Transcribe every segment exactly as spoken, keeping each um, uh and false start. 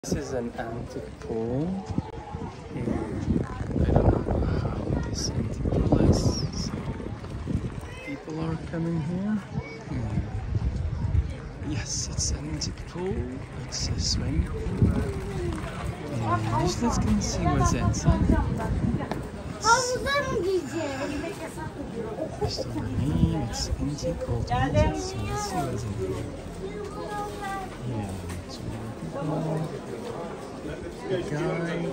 This is an antique pool, and I don't know how this antique pool is, so people are coming here. Hmm. Yes, it's an antique pool, it's a swimming pool, and let's go and see what's inside. It's the name, it's antique old antique, so let's see what's in here. Yeah, it's people. The guy.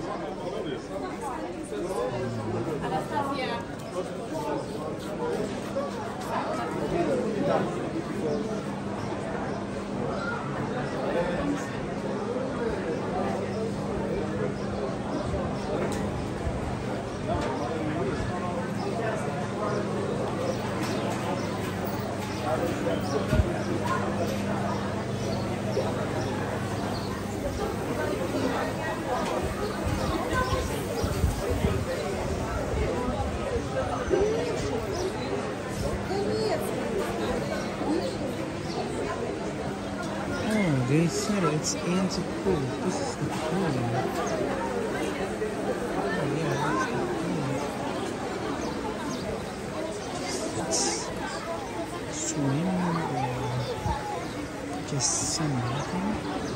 They said it's antique pool. This is the pool. Oh yeah, that's the pool. It's swimming or just sunbathing.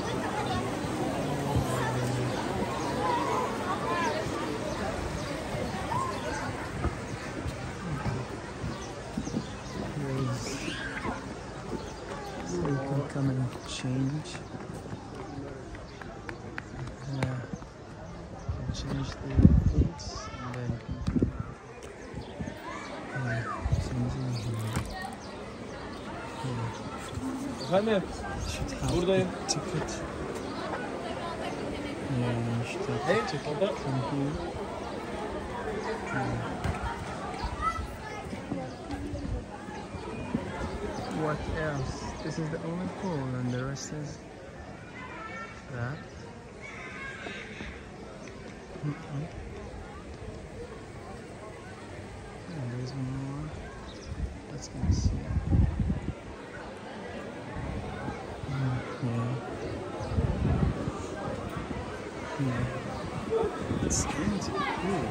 So you can come and change. Yeah, change the clothes and then yeah, changing here. Efendim, buradayım. Ticket. Yeah, işte ticket from here. Yeah. What else? This is the only pool and the rest is that. Mm-hmm. And there's more. Let's go see. Mm, yeah. Yeah. It's empty pool.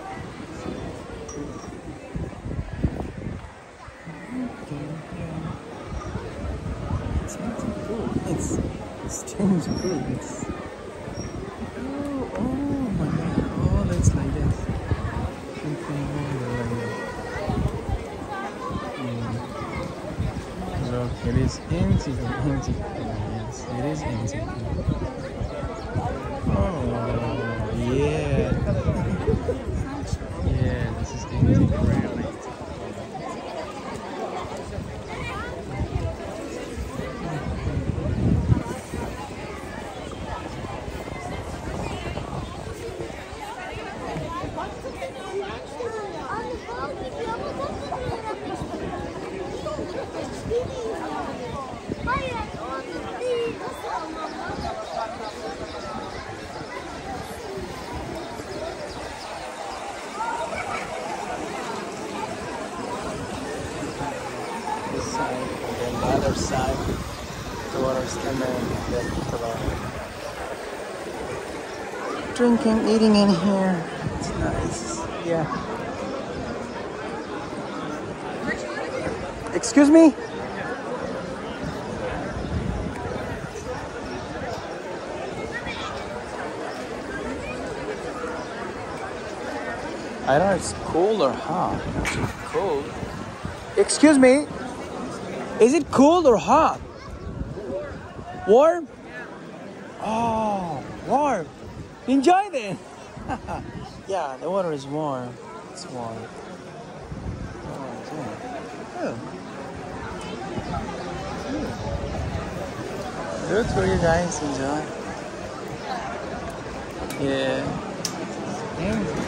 Okay, yeah. It's empty pool. It's strange pool. It's oh, oh my god. Oh, that's like that. Something over like that. Mm. Look, it is empty. Empty pool. Yes, it is empty pool. Oh yeah. Yeah, this is empty pool. This side, and then the other side, the water's coming, and then people are drinking, eating in here. It's nice. Yeah. Excuse me? I don't know if it's cold or hot. Cold. Excuse me? Is it cold or hot? Warm? Oh, warm. Enjoy then. Yeah, the water is warm. It's warm. Oh, yeah. Oh. Good for you guys. Enjoy. Yeah. Yeah.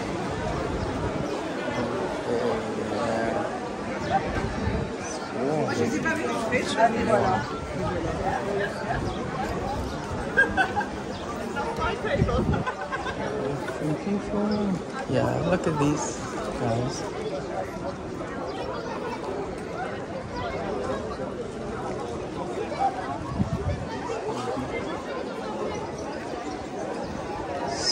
Yeah, look at these guys.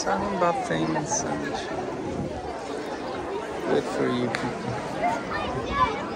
salmon buffet sandwich. Good for you people.